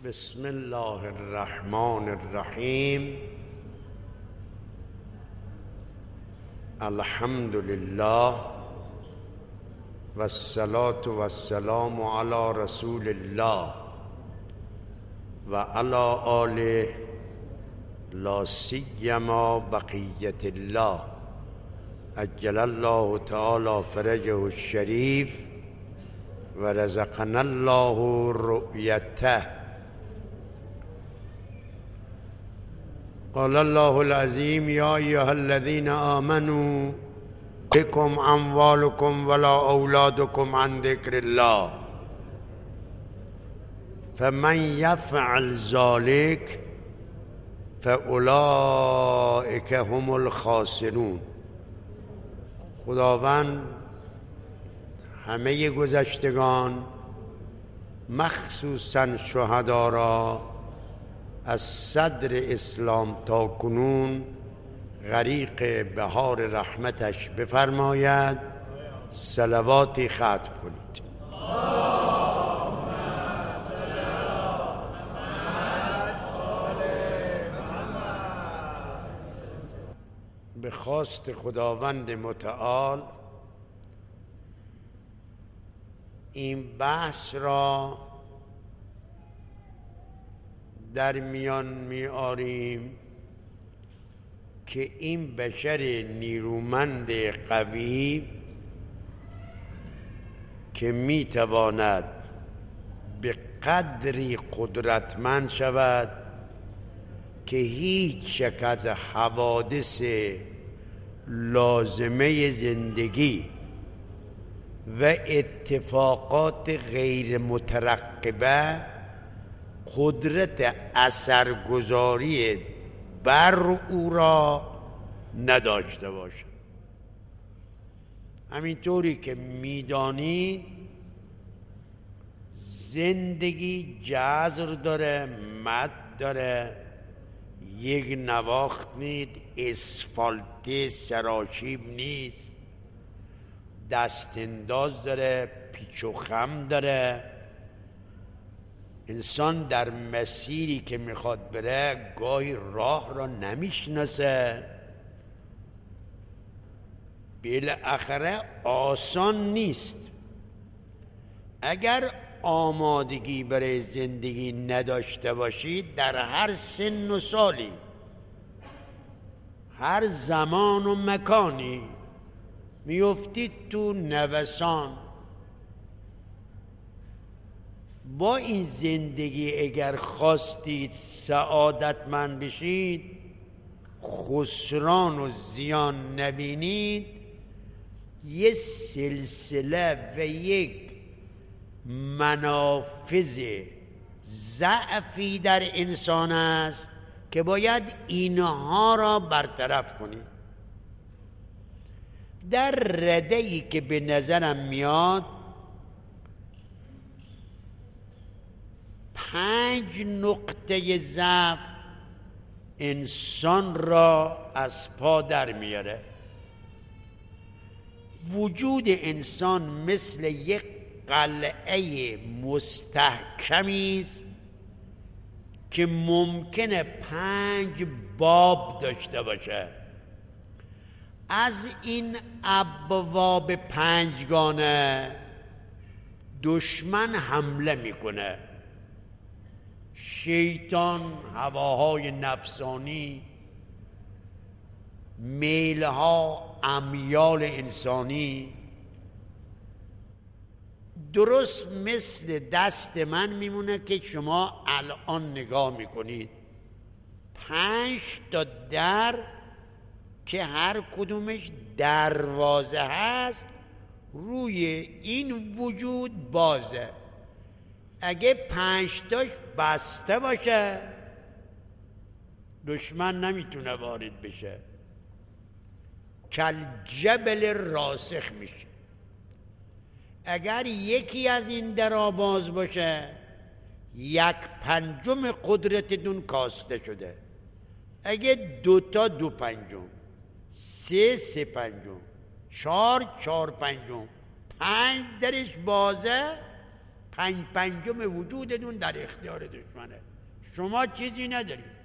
بسم الله الرحمن الرحیم. الحمد لله و الصلاة و السلام علی رسول الله و علی آله لا سیما بقیة الله عجل الله تعالی فرجه الشریف و رزقنا الله رؤیته. قال الله العظیم یا ایها الذین آمنوا بكم اموالكم ولا اولادكم عن ذکر الله فمن یفعل ذلك فاولئک هم الخاسرون. خداوند همه گذشتگان مخصوصاً شهدا را از صدر اسلام تا کنون غریق بهار رحمتش بفرماید. صلواتی ختم کنید. به خواست خداوند متعال این بحث را در میان میاریم که این بشر نیرومند قوی که میتواند به قدری قدرتمند شود که هیچ یک از حوادث لازمه زندگی و اتفاقات غیر مترقبه قدرت اثرگذاری بر او را نداشته باشد. همینطوری که میدانید زندگی جذر داره، مد داره، یک نواخت نید، اسفالته سراشیب نیست، دست انداز داره، پیچ و خم داره. انسان در مسیری که میخواد بره گاهی راه را نمیشناسه. بالاخره آسان نیست. اگر آمادگی برای زندگی نداشته باشید در هر سن و سالی، هر زمان و مکانی میافتید تو نوسان. با این زندگی اگر خواستید سعادتمند بشید، خسران و زیان نبینید، یه سلسله و یک منافذ ضعفی در انسان است که باید اینها را برطرف کنید. در رده‌ای که به نظرم میاد 5 نقطه ضعف انسان را از پا در میاره. وجود انسان مثل یک قلعه مستحکمی است که ممکنه 5 باب داشته باشه. از این ابواب 5 گانه دشمن حمله میکنه. شیطان، هواهای نفسانی، میلها، امیال انسانی درست مثل دست من میمونه که شما الان نگاه میکنید. 5 تا در که هر کدومش دروازه هست روی این وجود بازه. اگه 5 تاش بسته باشه دشمن نمیتونه وارد بشه، کل جبل راسخ میشه. اگر یکی از این درا باز باشه 1/5 قدرتتون کاسته شده. اگه 2 تا 2/5، 3 3/5، 4 4/5، 5 درش بازه 5/5 وجودتون در اختیار دشمنه، شما چیزی ندارید.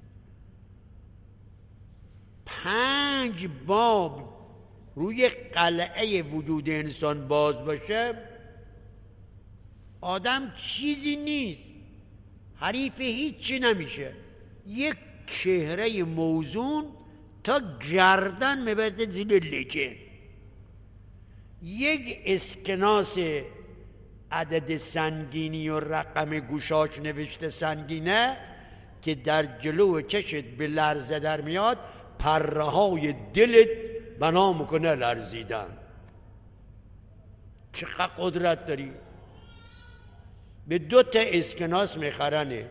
5 باب روی قلعه وجود انسان باز باشه، آدم چیزی نیست، حریف هیچی نمیشه. یک چهره موزون تا گردن میبرده زیر لکه، یک اسکناس عدد سنگینی و رقم گوشاش نوشته سنگینه که در جلو چشت به لرزه در میاد، پره های دلت بنا میکنه لرزیدن. چقدر قدرت داری؟ به 2 اسکناس میخرنه.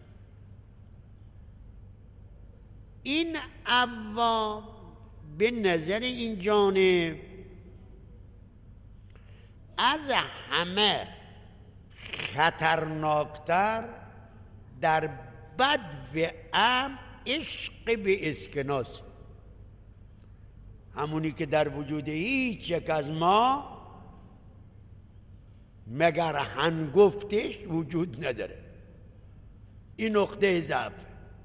این عوام به نظر این جانب از همه خطرناکتر در بد و عشق به اسکناس، همونی که در وجود هیچ یک از ما مگر هنگفتش وجود نداره. این نقطه ضعف.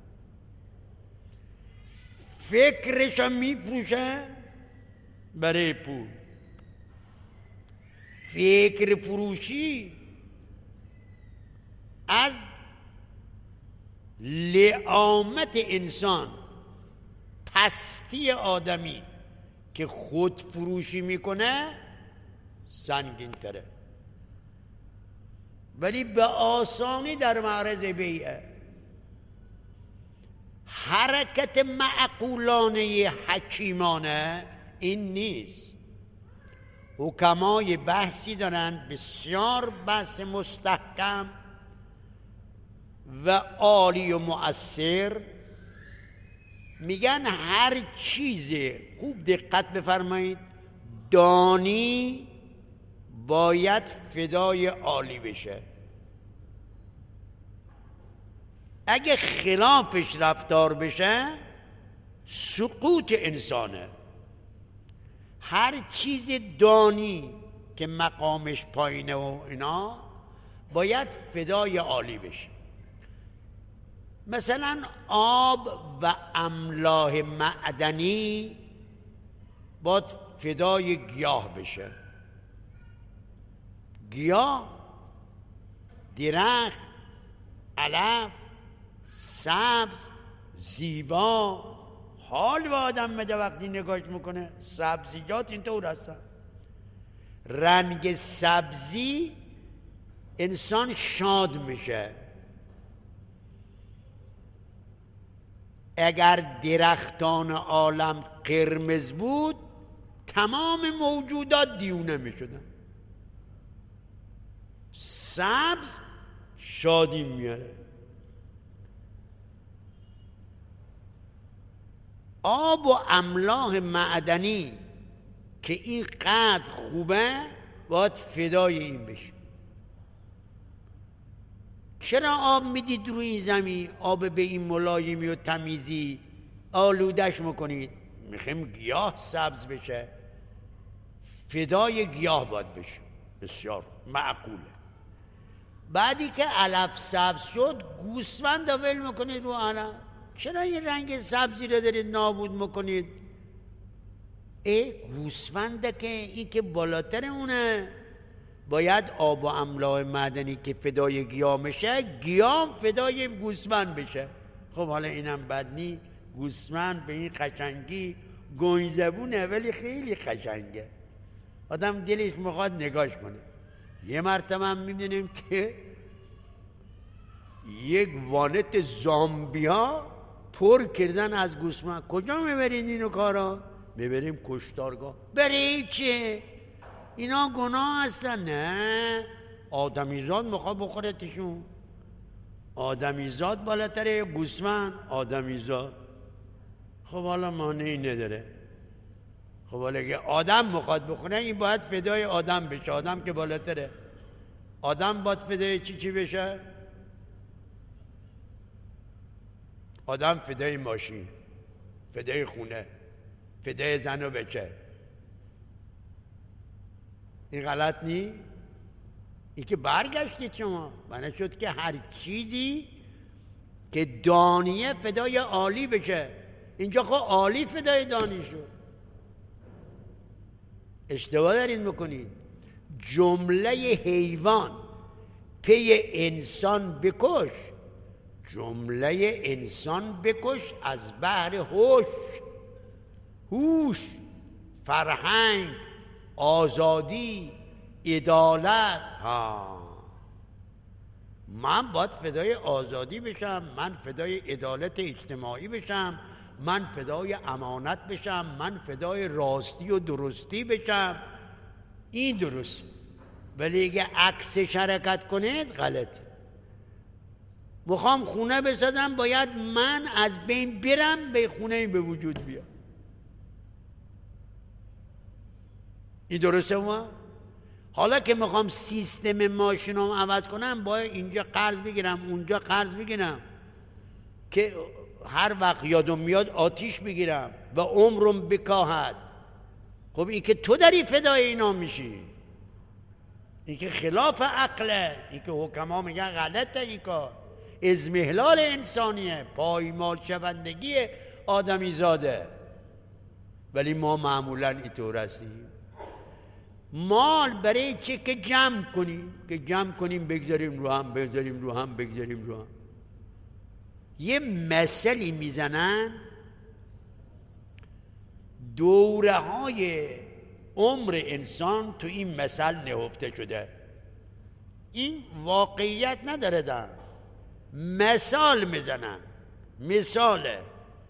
فکرش هم میفروشه برای پول. فکر فروشی از لعامت انسان، پستی آدمی که خود فروشی میکنه سنگین تره، ولی به آسانی در معرض بیعه. حرکت معقولانه حکیمانه این نیست. حکمای بحثی دارن، بسیار بحث مستحکم و عالی و مؤثر. میگن هر چیز، خوب دقت بفرمایید، دانی باید فدای عالی بشه. اگه خلافش رفتار بشه سقوط انسانه. هر چیز دانی که مقامش پایینه و اینا باید فدای عالی بشه. مثلا آب و املاح معدنی باید فدای گیاه بشه. گیاه، درخت، علف، سبز، زیبا، حال به آدم بده وقتی نگاش میکنه. سبزیجات اینطور هستن. رنگ سبزی انسان شاد میشه. اگر درختان عالم قرمز بود تمام موجودات دیونه میشدن. سبز شادی میاره. آب و املاح معدنی که این قدر خوبه باید فدای این بشه. چرا آب میدید روی این زمین؟ آب به این ملایمی و تمیزی آلودش میکنید. میخوایم گیاه سبز بشه، فدای گیاه باید بشه. بسیار معقوله. بعدی که علف سبز شد گوسفند ول میکنید رو علف. چرا این رنگ سبزی رو دارید نابود میکنید؟ گوسفنده که این که بالاتر اونه باید آب و املاح معدنی که فدای گیاه میشه، گیاه فدای گوسفند بشه. خب حالا اینم بد نی. گوسفند به این قشنگی گنجزبونه ولی خیلی قشنگه، آدم دلش میخواد نگاش کنه. یه مرتبه هم میبینیم که یک وانت زامبیا پر کردن از گوسفند. کجا میبرید اینو کارا؟ میبریم کشتارگاه. برای چه؟ اینا گناه هستن. نه، آدمیزاد میخواد بخورتشون. آدمیزاد بالاتره گوسفند. آدمیزاد خب حالا مانعی نداره. خب حالا اگه آدم میخواد بخوره این باید فدای آدم بشه. آدم که بالاتره. آدم باید فدای چی بشه؟ آدم فدای ماشین، فدای خونه، فدای زن و بچه. این غلط نی؟ این که برگشتید شما. بنا شد که هر چیزی که دانیه فدای عالی بشه. اینجا خب عالی فدای دانی شد. اشتباه دارید میکنید. جمله حیوان پی انسان بکش، جمله انسان بکش از بحر هوش، فرهنگ، آزادی، عدالت. من باید فدای آزادی بشم، من فدای عدالت اجتماعی بشم، من فدای امانت بشم، من فدای راستی و درستی بشم. این درست. ولی اگه عکسش حرکت کنید غلط. میخوام خونه بسازم، باید من از بین برم به خونه به وجود بیام. این درسته ما؟ حالا که میخوام سیستم ماشینم عوض کنم، باید اینجا قرض بگیرم، اونجا قرض بگیرم که هر وقت یادم میاد آتیش بگیرم و عمرم بکاهد. خب این که تو داری فدای اینا میشی، این که خلاف عقله، این که حکما میگن غلطه، این کار ازمهلال انسانیه، پایمال شوندگی آدمی زاده. ولی ما معمولا اینطور هستیم. مال برای چه؟ که جمع کنیم، که جمع کنیم بگذاریم رو هم، بگذاریم رو هم، بگذاریم رو هم. یه مثلی میزنن، دوره های عمر انسان تو این مثل نهفته شده. این واقعیت نداره، دارن مثال میزنن. مثاله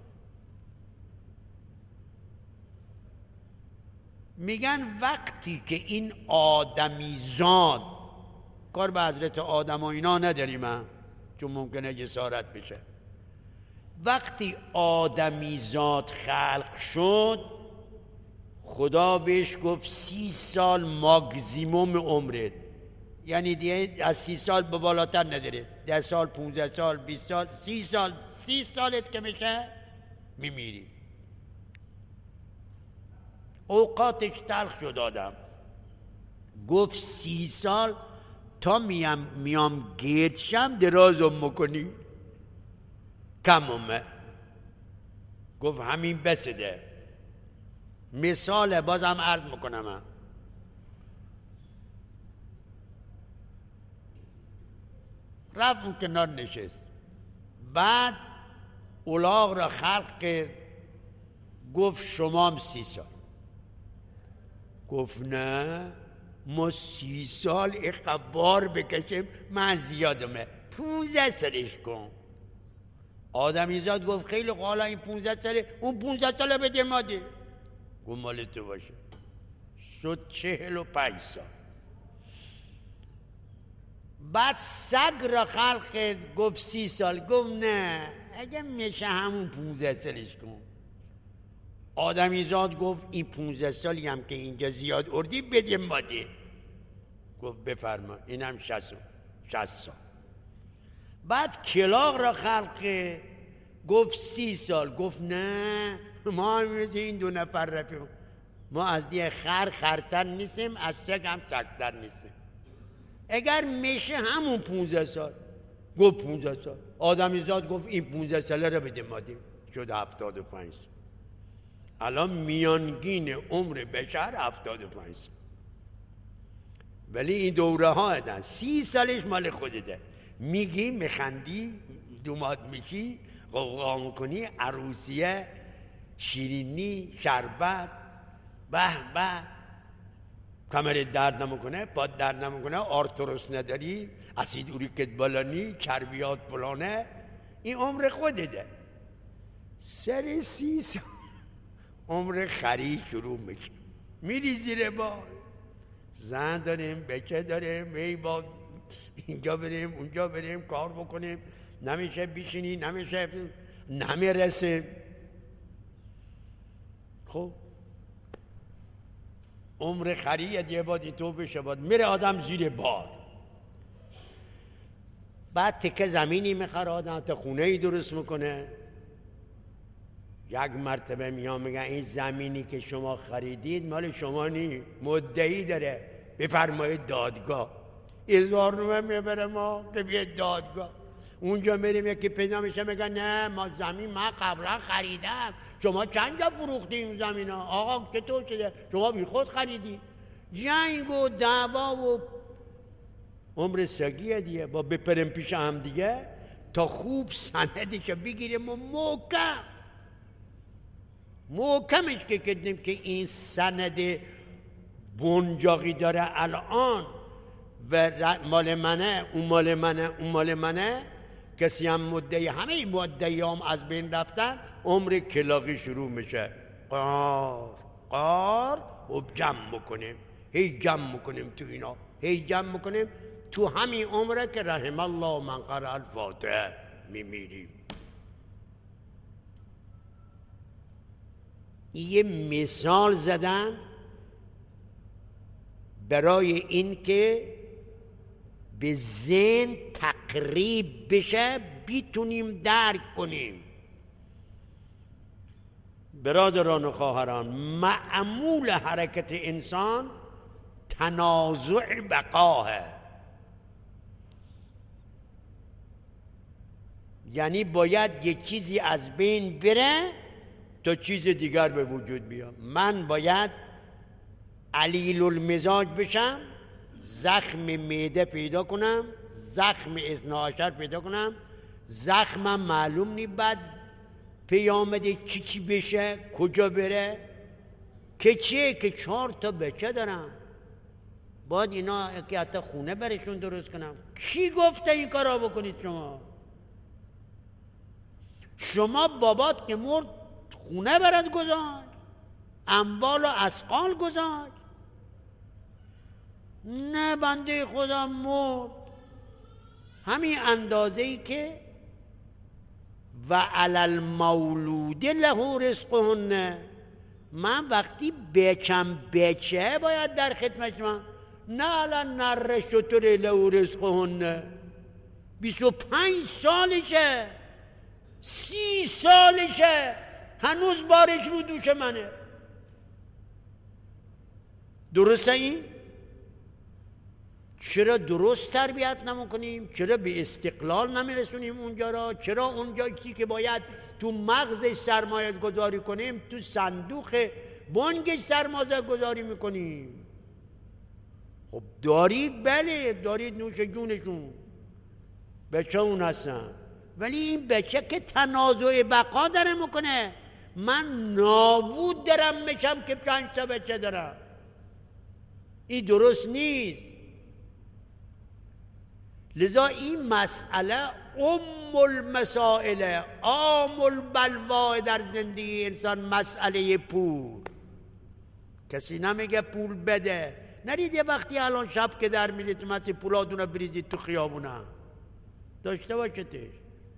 میگن وقتی که این آدمیزاد، کار به حضرت آدم و اینا نداریم چون ممکنه جسارت بشه، وقتی آدمیزاد خلق شد خدا بهش گفت 30 سال ماکزیموم عمرت، یعنی دیگه از 30 سال به بالاتر نداره. 10 سال، 15 سال، 20 سال، 30 سال، 30 سالت که میشه میمیری. اوقاتش تلخ شد آدم. گفت 30 سال تا میام گردشم درازم مکنی کمومه. گفت همین بسده. مثال بازم عرض میکنم. رفت اون کنار نشست، بعد الاغ را خلق کرد، گفت شما هم 30 سال. گفت نه، ما 30 سال اقبار بکشیم، من زیادمه، 15 سالش کن. آدمیزاد گفت خیلی حالا این 15 ساله، اون 15 ساله بده ماده. گفت مال تو باشه. شد 45 سال. بعد سگ را خلق کرد، گفت 30 سال. گفت نه، اگه میشه همون 15 سالش کن. آدمیزاد گفت این 15 سالی هم که اینجا زیاد اردی بده ماده. گفت بفرما، اینم 60 سال. بعد کلاغ را خلق کرد، گفت 30 سال. گفت نه، ما هم مثل این 2 نفر رفیق، ما از دیگه خرتر نیستیم، از سگ هم سگتر نیستیم. اگر میشه همون 15 سال. گفت 15 سال. آدمیزاد گفت این 15 ساله را بده ماده. شد 75 سال. الان میانگین عمر بشر 75 سال. ولی این دوره ها هستن. 30 سالش مال خودته. میگی، میخندی، دومات میشی، قوقا میکنی، عروسیه، شیرینی، شربت، به به، کمرت درد نمیکنه، پاد درد نمیکنه، آرتروس نداری، اسید اوریکت بالانی، چربیات پلانه. این عمر خودته. سر 30 سال عمر خری شروع میشه. میری زیر بار، زن داریم، بچه داریم، ای با اینجا بریم اونجا بریم کار بکنیم، نمیشه بشینی، نمیشه، نمیرسه. خب عمر خری یه بادی تو بشه، باد میره آدم زیر بار. بعد تکه زمینی میخواد آدم، تا خونه ای درست میکنه. یک مرتبه میان میگن این زمینی که شما خریدید مال شما نی، مدعی داره، بفرمایید دادگاه. 1000 تومن میبره ما که بیاد دادگاه. اونجا میریم یکی پیدا میشه میگه نه ما زمین من قبلا خریدم، شما چند جا فروختیم زمین ها؟ آقا چطور شده؟ شما بی خود خریدی. جنگ و دعوا و عمر سگیه دیگه، با بپرم پیش هم دیگه تا خوب سندشو بگیریم و محکمش که کردیم که این سند بنجاقی داره الان و مال منه اون مال منه اون مال منه، کسی هم مدعی، همه مدعی هم از بین رفتن، عمر کلاغی شروع میشه. قار و جمع میکنیم، هی جمع میکنیم تو اینا، هی جمع میکنیم تو همین عمره که رحم الله من قرأ الفاتحه میمیریم. یه مثال زدم برای این که به ذهن تقریب بشه، بیتونیم درک کنیم. برادران و خواهران، معمول حرکت انسان تنازع بقاه، یعنی باید یک چیزی از بین بره تا چیز دیگر به وجود بیاد. من باید علیل المزاج بشم، زخم معده پیدا کنم، زخم اثنا عشر پیدا کنم، زخمم معلوم نی بعد پیامده چی بشه، کجا بره، که چیه که 4 تا بچه دارم، باید اینا که حتی خونه برشون درست کنم. کی گفته این کارا بکنید؟ شما بابات که مرد خونه برات گذاشت، اموال و اسقال گذاشت؟ نه بنده خدا مرد همین اندازه‌ای که و علی المولود له رزقهن. من وقتی بچم بچه باید در خدمت من، نه الان نره شطور له رزقهن. 25 سالشه، 30 سالشه، هنوز بارش رو دوش منه. درسته این؟ چرا درست تربیت نمیکنیم؟ چرا به استقلال نمیرسونیم اونجا را؟ چرا اونجا که باید تو مغز سرمایه گذاری کنیم تو صندوق بانک سرمایه گذاری میکنیم؟ خب دارید، بله دارید، نوش جونشون، بچه اون هستن، ولی این بچه که تنازع بقا داره میکنه. من نابود دارم میشم که 5 تا بچه دارم. این درست نیست. لذا این مسئله المسائل، عام البلوا در زندگی انسان مسئله پول. کسی نمیگه پول بده. نرید یه وقتی الان شب که در میرید تو مسئله پولادون رو بریزید تو خیابونه، داشته باشتش.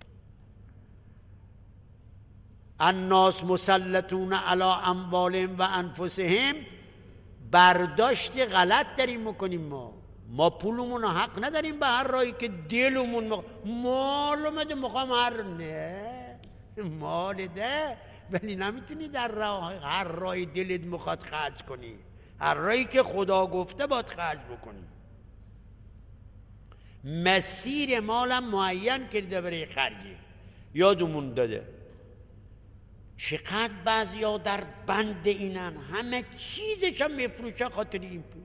الناس مسلطون علی اموالهم و انفسهم. برداشت غلط داریم میکنیم. ما پولمون حق نداریم به هر راهی که دلمون معلومه میخوام نه مال ده، ولی نمیتونی در هر راهی دلت میخواد خرج کنی. هر راهی که خدا گفته باید خرج بکنی. مسیر مالم معین کرده برای خرجی، یادمون داده. چقدر بعضیا در بند اینن، همه چیزش هم میفروشه خاطر این پول.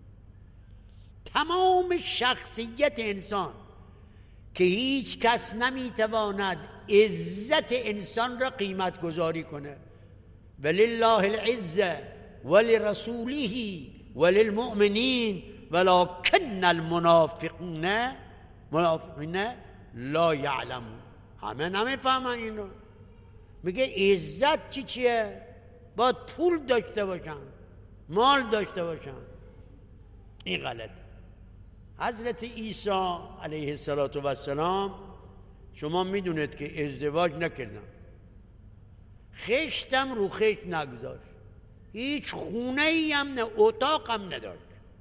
تمام شخصیت انسان که هیچ کس نمیتواند عزت انسان را قیمت گذاری کنه. ولله العزه ولرسوله وللمؤمنین ولكن المنافقین لا یعلمون. همه نمیفهمن اینو. میگه عزت چیه؟ باید پول داشته باشن، مال داشته باشن. این غلط. حضرت عیسی علیه السلام شما میدونید که ازدواج نکردن، خشتم رو خشت نگذاشت، هیچ خونه ای هم نه اتاق هم نداشت.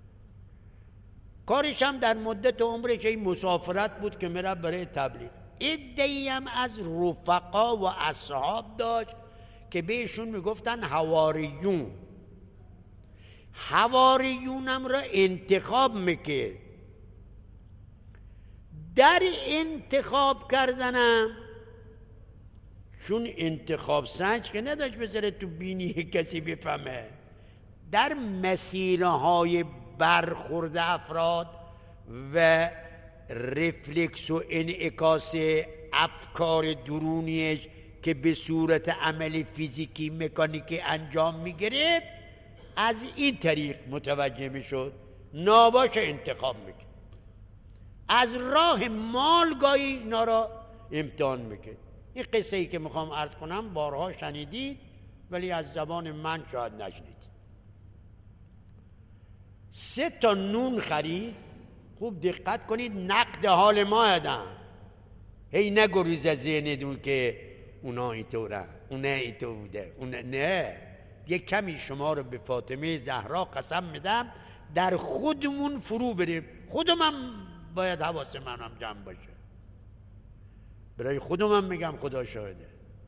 کارش هم در مدت عمرش این مسافرت بود که میره برای تبلیغ. عده‌ای هم از رفقا و اصحاب داشت که بهشون میگفتن حواریون. حواریون هم را انتخاب میکرد. در انتخاب کردنم، چون انتخاب سنج که نداشت بذاره تو بینی کسی بفهمه، در مسیرهای برخورد افراد و رفلکس و انعکاس افکار درونیش که به صورت عمل فیزیکی مکانیکی انجام میگرفت، از این طریق متوجه میشد. ناباش انتخاب میکرد، از راه مال گاهی اینا را امتحان میکرد. این قصه ای که میخوام عرض کنم بارها شنیدید، ولی از زبان من شاید نشنید. 3 تا نون خرید. خوب دقت کنید، نقد حال ما ادم. هی نگریز از ذهنتون که اونا اینطورن، اونا اینطور بوده، اونا نه. یک کمی شما رو به فاطمه زهرا قسم میدم در خودمون فرو بریم. خودمم باید حواس منم جمع باشه، برای خودمم میگم، خدا شاهده.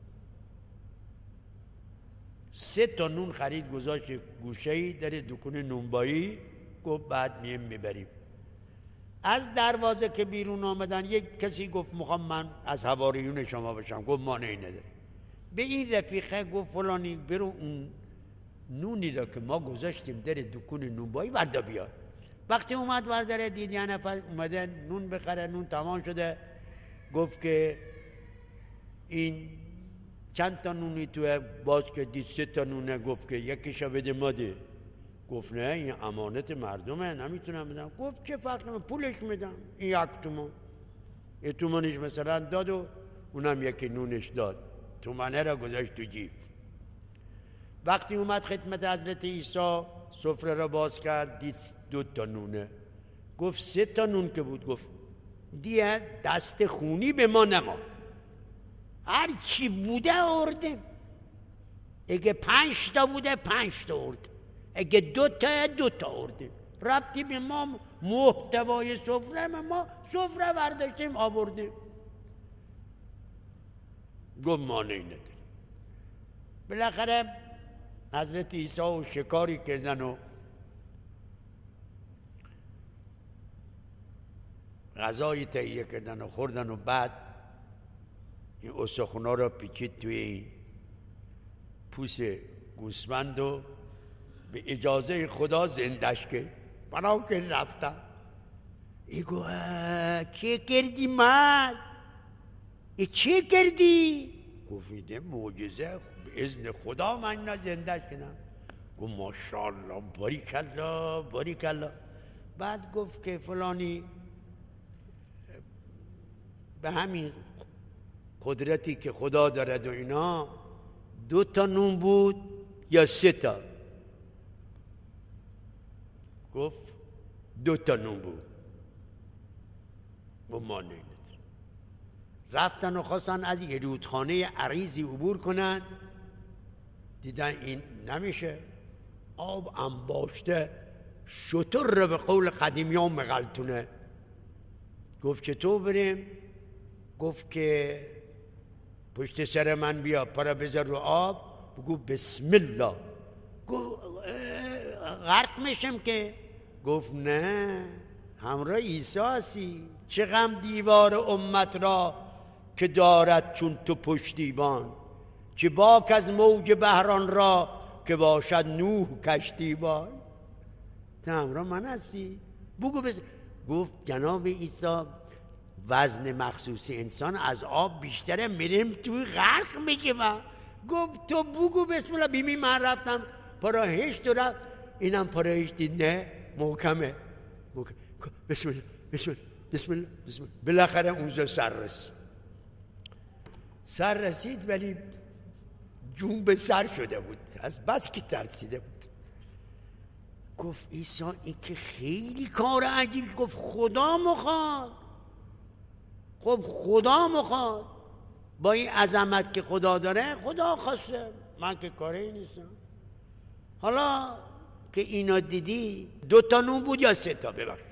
3 تا نون خرید، گذاشت گوشه‌ای در دکون نونبایی، گفت بعد میم میبریم. از دروازه که بیرون آمدن یک کسی گفت میخوام من از حواریون شما بشم. گفت مانعی نداره. به این رفیقه گفت فلانی برو اون نونی را که ما گذاشتیم در دکون نونبایی وردا بیار. وقتی اومد ورداره دید یه نفر اومده نون بخره، نون تمام شده. گفت که این چند تا نونی توه؟ باز که دید 3 تا نونه. گفت که یکیشو بده ما ده. گفت نه، این امانت مردمه، نمیتونم بدم. گفت چه فرقی من پولش میدم، این 1 تومان. 1 تومانش مثلا داد و اونم یکی نونش داد، تومانه را گذاشت تو جیب. وقتی اومد خدمت حضرت عیسی سفره را باز کرد، دید 2 تا نونه. گفت 3 تا نون که بود. گفت دیگه دست خونی به ما نما، هر چی بوده آورده. اگه 5 تا بوده 5 تا آورده، اگه 2 تا 2 تا آورده. ربطی به ما محتوای سفره، ما سفره برداشتیم آوردیم. گفت مانعی نداره. بالاخره حضرت عیسی و شکاری کردن و غذایی تهیه کردن و خوردن و بعد این استخونا را پیچید توی این پوست گوسفند و به اجازه خدا زندش کرد. بنا که رفتم. ای گو چه کردی مرد؟ ای چه کردی؟ گفت معجزه، به اذن خدا من اینا زندش کردم. گفت ماشاءالله، باریکالله باریکالله. بعد گفت که فلانی به همین قدرتی که خدا دارد و اینا 2 تا نون بود یا 3 تا؟ گفت 2 تا نون بود. و ما نداره. رفتن و خواستن از یه رودخانه عریضی عبور کنن، دیدن این نمیشه، آب انباشته، شتر رو به قول قدیمیان مغلطونه. گفت چطور بریم؟ گفت که پشت سر من بیا، پا بذار رو آب، بگو بسم الله. گفت غرق میشم که؟ گفت نه، همراه عیسی هستی. چه غم دیوار امت را که دارد چون تو پشتیبان، چه باک از موج بحران را که باشد نوح کشتیبان. تو همراه من هستی، بگو گفت جناب عیسی وزن مخصوص انسان از آب بیشتره، میریم توی غرق میگه. من گفت تو بگو بسم الله. بیمی من رفتم پراهشت و رفت، اینم پراهشت دید نه محکمه. بسم الله بسم الله بسم الله بسم الله. بالاخره اونجا سر رسید ولی جون به سر شده بود از بس که ترسیده بود. گفت عیسی این که خیلی کار عجیب. گفت خدا مخواد. خب خدا مخواد، با این عظمت که خدا داره خدا خواسته، من که کاری نیستم. حالا که اینا دیدی 2 تا نون بود یا 3 تا؟ ببخش.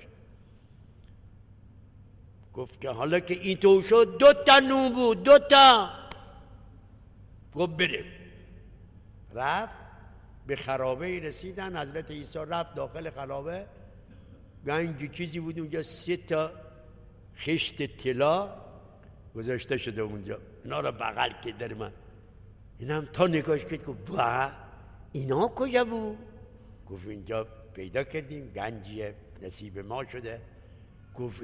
گفت که حالا که این تو شد 2 تا نون بود، 2 تا. گفت بریم. رفت به خرابه رسیدن. حضرت عیسی رفت داخل خرابه، گنج چیزی بود اونجا، 3 تا خشت طلا گذاشته شده اونجا، اینا رو بغل که در من. اینم تا نگاش کرد گفت با اینا کجا بود؟ گفت اینجا پیدا کردیم، گنجیه نصیب ما شده. گفت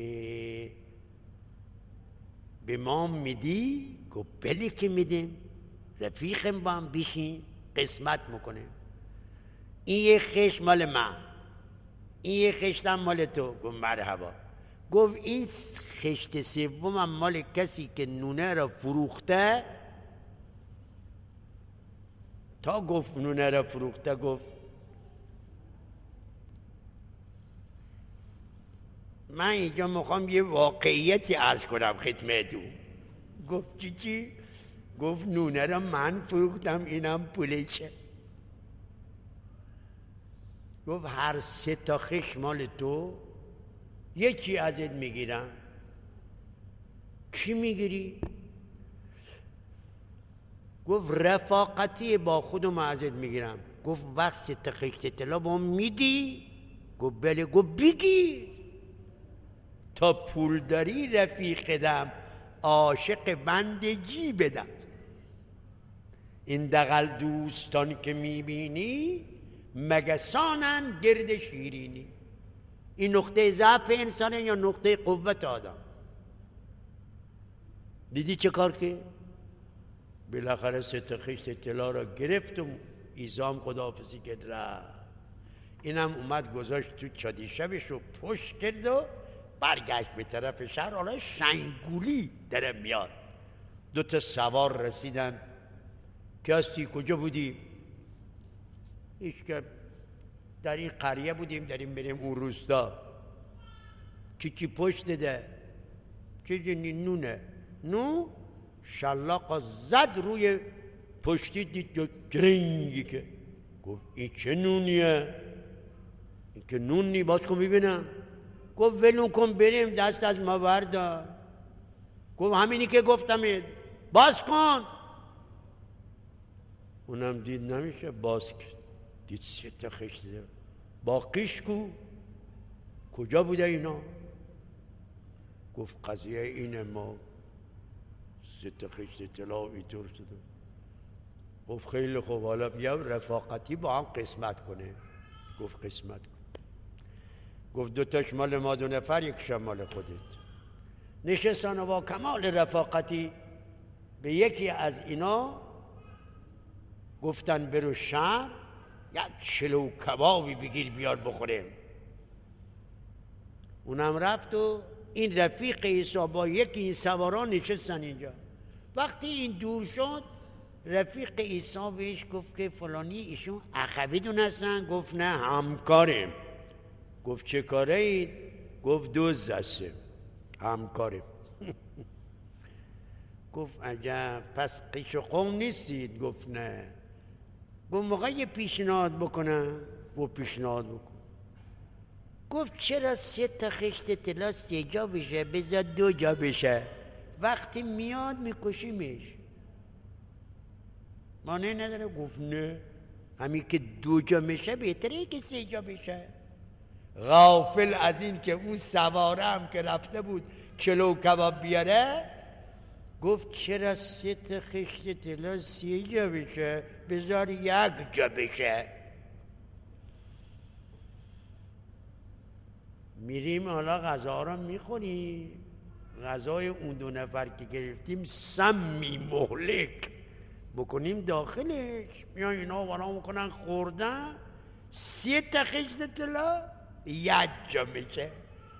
به ما میدی؟ گفت بله که میدیم، رفیقم با هم بیشین قسمت میکنیم. این یه خشت مال من، این یه خشتم مال تو. گفت مرحبا. گفت این خشت سومم مال کسی که نونه را فروخته. تا گفت نونه را فروخته، گفت من اینجا میخوام یه واقعیتی عرض کنم خدمتتون. گفت چی؟ گفت نونه را من فروختم، اینم پولشه. گفت هر 3 تا خش مال تو، یکی ازت میگیرم. چی میگیری؟ گفت رفاقتی با خودم ازت میگیرم. گفت وقت 3 تا خشت طلا با میدی؟ گفت بله. گفت بگیر تا پول داری رفیقدم، عاشق بندگی بدم. این دغل دوستان که میبینی، مگسانن گرد شیرینی. این نقطه ضعف انسانه یا نقطه قوت آدم؟ دیدی چه کار که؟ بالاخره 3 تا خشت طلا را گرفت و ایزام خداحافظی کرد رفت. اینم اومد گذاشت تو چادی شبش رو پشت کرد و برگشت به طرف شهر. حالا شنگولی در میاد. 2 تا سوار رسیدن. که هستی؟ کجا بودی؟ هیچ که در این قریه بودیم، داریم بریم اون روستا. چی پشت ده؟ چیزی نونه. نو شلاق زد روی پشتی، دید گرنگی که. گفت این چه نونیه؟ این که نون نی، باز کن ببینم. گفت ولون کن بریم، دست از ما بردار. گفت همینی که گفتم باز کن. اونم دید نمیشه، باز کرد. دید 3 تا خشت باقیش کو؟ کجا بوده اینا؟ گفت قضیه اینه، ما 3 تا خشت طلا اینطور شده. گفت خیلی خوب، حالا بیا رفاقتی با هم قسمت کنه. گفت قسمت کن. گفت 2 تاش مال ما 2 نفر، 1 مال خودت. نشستن و با کمال رفاقتی به یکی از اینا گفتن برو شهر، 1 چلو کبابی بگیر بیار بخوریم. اونم رفت و این رفیق عیسی با یکی این سواران نشستن اینجا. وقتی این دور شد، رفیق عیسی بهش گفت که فلانی ایشون عقبی دونستن؟ گفت نه، همکاریم. گفت چه کاره اید؟ گفت دزد هستیم، همکاریم. گفت عجب، پس قیش و قوم نیستید؟ گفت نه. گفت موقع یه پیشنهاد بکنم؟ گفت پیشنهاد بکن. گفت چرا 3 تا خشت طلا 3 جا بشه، بذار 2 جا بشه، وقتی میاد میکشیمش، مانع نداره. گفت نه، همین که 2 جا میشه بهتره که 3 جا بشه. غافل از این که اون سواره هم که رفته بود کلو کباب بیاره، گفت چرا 3 تا خشت طلا 3 جا بشه، بذار 1 جا بشه. میریم حالا غذا را میخوریم. غذای اون 2 نفر که گرفتیم سمی مهلک بکنیم داخلش، میان اینا ورا میکنن خوردن. 3 تا خشت طلا 1 جا میشه.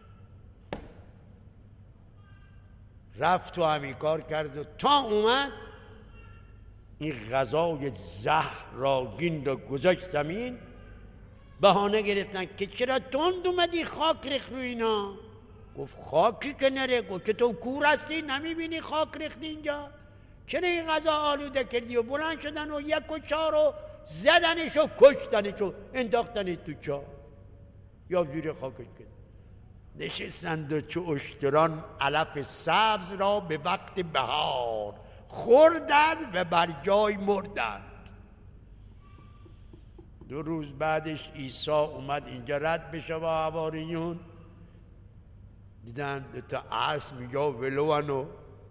رفت و همین کار کرد و تا اومد این غذای زهراگین را گذاشت زمین. بهانه گرفتن که چرا تند اومدی، خاک ریخت رو اینا. گفت خاکی که نره. گفت که تو کور هستی نمیبینی خاک ریخت اینجا؟ چرا این غذا آلوده کردی؟ و بلند شدن و 1 و 4 رو زدنش و کشتنش و انداختنش تو چاه یا زیر خاکش کرد. نشستند و چو اشتران علف سبز را به وقت بهار خوردند و بر جای مردند. 2 روز بعدش عیسی اومد اینجا رد بشه با حواریون. دیدن 2 تا اسب یا ولوانو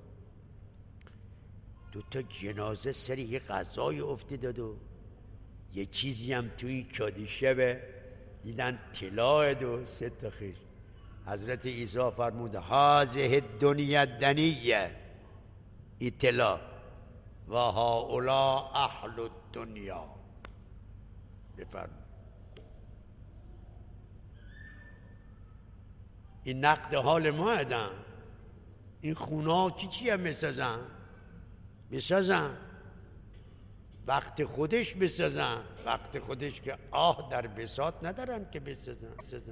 2 تا جنازه سر یه غذای افتیداد و یه چیزی هم تو این کادیشه دیدن طلاه و 3 تا خیش. حضرت عیسی فرمود هذه الدنیا دنیه اطلاع و هؤلاء اهل الدنیا. بفرمود این نقد حال ما ادن. این خونه ها چی هم بسازن وقت خودش بسازن، وقت خودش که آه در بساط ندارن که بسازن.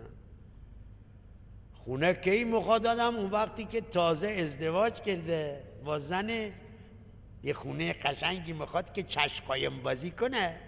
خونه کی میخواد آدم؟ اون وقتی که تازه ازدواج کرده با زنه، یه خونه قشنگی میخواد که چشم قایم بازی کنه،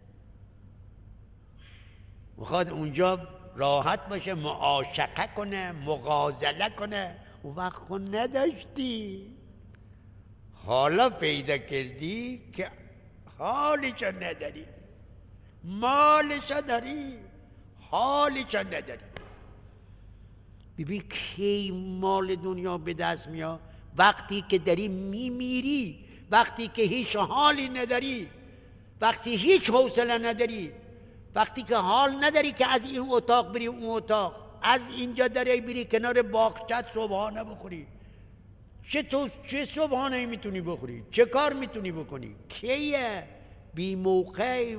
میخواد اونجا راحت باشه، معاشقه کنه، مغازله کنه. اون وقت خون نداشتی، حالا پیدا کردی که حالشو نداری، مالشو داری، حالشو نداری. ببین کی مال دنیا به دست میاد؟ وقتی که داری میمیری، وقتی که هیچ حالی نداری، وقتی هیچ حوصله نداری، وقتی که حال نداری که از این اتاق بری اون اتاق، از اینجا داری بری کنار باغچه صبحانه بخوری. چه صبحانه میتونی بخوری؟ چه کار میتونی بکنی؟ کیه؟ بی موقعی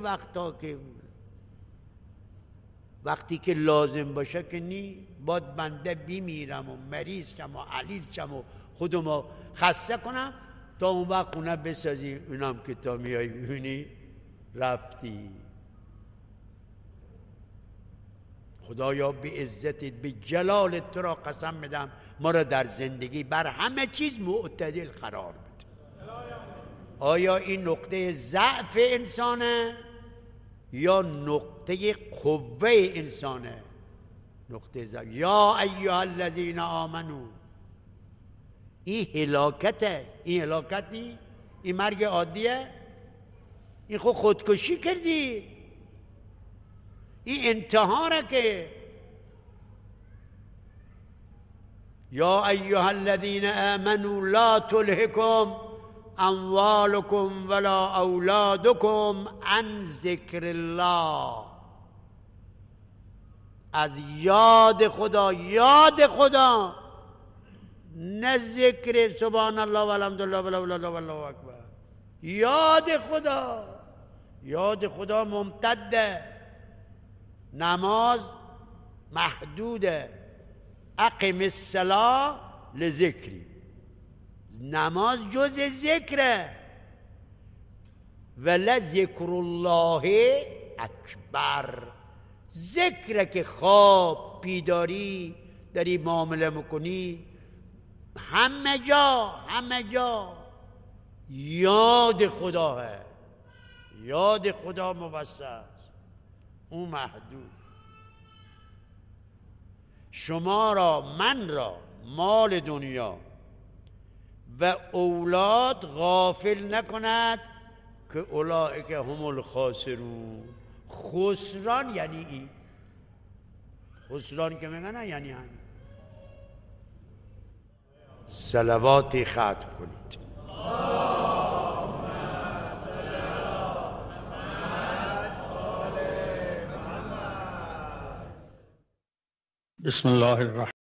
وقتی که لازم باشه که نی. باید بنده بیمیرم و مریض شم و علیل شم و خودمو خسته کنم تا اون وقت خونه بسازی. اونم که تا میای ببینی رفتی. خدایا به عزتت، به جلالت تو را قسم میدم ما را در زندگی بر همه چیز معتدل قرار بده. آیا این نقطه ضعف انسانه یا نقطه قوه انسانه؟ نقطه ضعف. یا ایها الذین آمنو، این هلاکته. این هلاکت نی، این مرگ عادیه. این خودکشی کردی، این انتحاره. که یا ایها الذین آمنوا لا تلهکم اموالکم ولا اولادکم عن ذکر الله. از یاد خدا، یاد خدا، نه ذکر سبحان الله و الحمدلله و لا اله الا الله والله اکبر. یاد خدا، یاد خدا ممتده. نماز محدوده. اقم الصلاة لذکری. نماز جز ذکره. ولذکر الله اکبر. ذکره که خواب بیداری داری معامله میکنی، همه جا یاد خدا ہے. یاد خدا موسع، اون محدود. شما را، من را، مال دنیا و اولاد غافل نکند که اولئک هم الخاسرون. خسران یعنی این. خسران که میگن یعنی همین. صلواتی ختم کنید. بسم الله الرحمن